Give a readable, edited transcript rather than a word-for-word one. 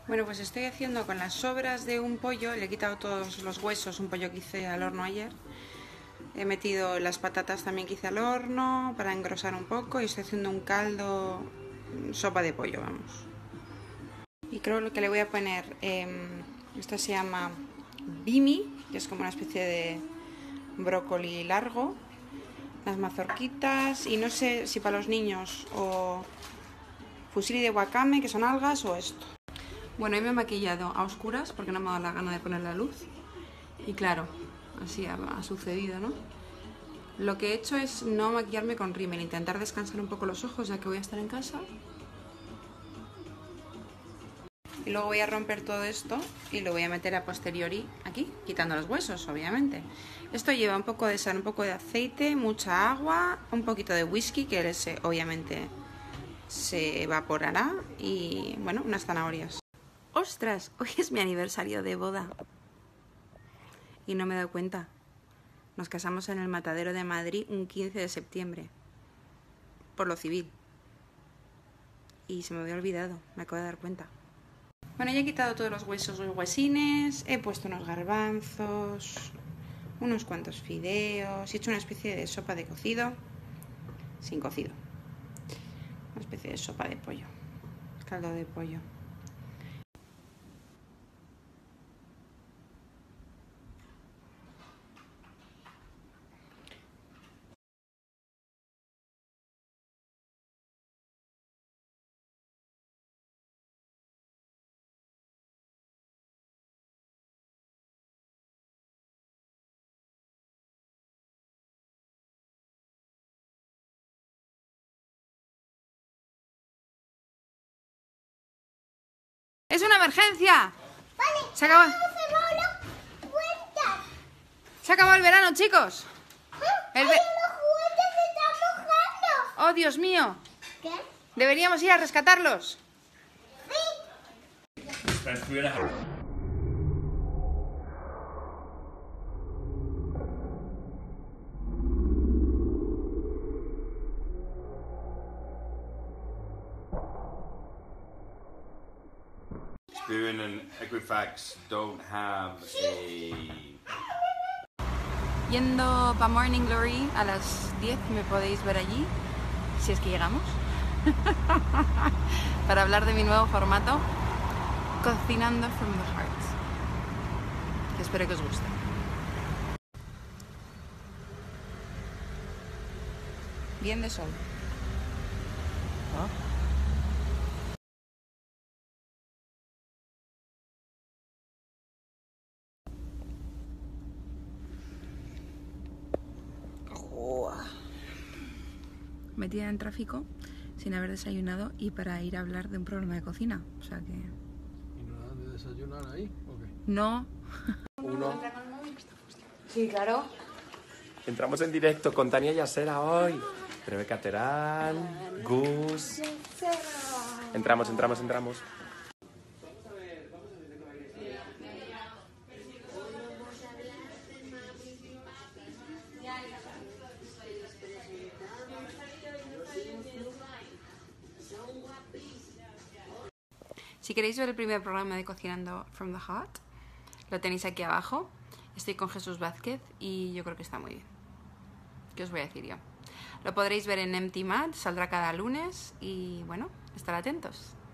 Bueno, pues estoy haciendo con las sobras de un pollo, le he quitado todos los huesos, un pollo que hice al horno ayer. He metido las patatas también que hice al horno para engrosar un poco y estoy haciendo un caldo, sopa de pollo, vamos. Y creo que le voy a poner, esto se llama bimi, que es como una especie de brócoli largo, las mazorquitas y no sé si para los niños o fusilli de wakame, que son algas, o esto. Bueno, hoy me he maquillado a oscuras porque no me ha dado la gana de poner la luz. Y claro, así ha sucedido, ¿no? Lo que he hecho es no maquillarme con rímel, intentar descansar un poco los ojos ya que voy a estar en casa. Y luego voy a romper todo esto y lo voy a meter a posteriori aquí, quitando los huesos, obviamente. Esto lleva un poco de sal, un poco de aceite, mucha agua, un poquito de whisky, que obviamente se evaporará, y bueno, unas zanahorias. ¡Ostras! Hoy es mi aniversario de boda. Y no me he dado cuenta. Nos casamos en el Matadero de Madrid un 15 de septiembre. Por lo civil. Y se me había olvidado, me acabo de dar cuenta. Bueno, ya he quitado todos los huesos, los huesines, he puesto unos garbanzos, unos cuantos fideos, he hecho una especie de sopa de cocido, sin cocido. Una especie de sopa de pollo, caldo de pollo. ¡Es una emergencia! Vale, Se acaba... Se acabó el verano, chicos. El ¡Ay, los juguetes se están mojando! ¡Oh, Dios mío! ¿Qué? Deberíamos ir a rescatarlos. Spoon and Equifax don't have a... Yendo para Morning Glory a las 10 me podéis ver allí, si es que llegamos, para hablar de mi nuevo formato, Cocinando from the Heart, que espero que os guste. Bien de sol. Metida en tráfico sin haber desayunado y para ir a hablar de un problema de cocina, o sea que... ¿Y no dan de desayunar ahí o qué? No. Uno. Sí, claro. Entramos en directo con Tania Yasera hoy. Breve Cateral, Gus. Entramos. Si queréis ver el primer programa de Cocinando from the Heart, lo tenéis aquí abajo. Estoy con Jesús Vázquez y yo creo que está muy bien. ¿Qué os voy a decir yo? Lo podréis ver en Empty Mat, saldrá cada lunes y bueno, estar atentos.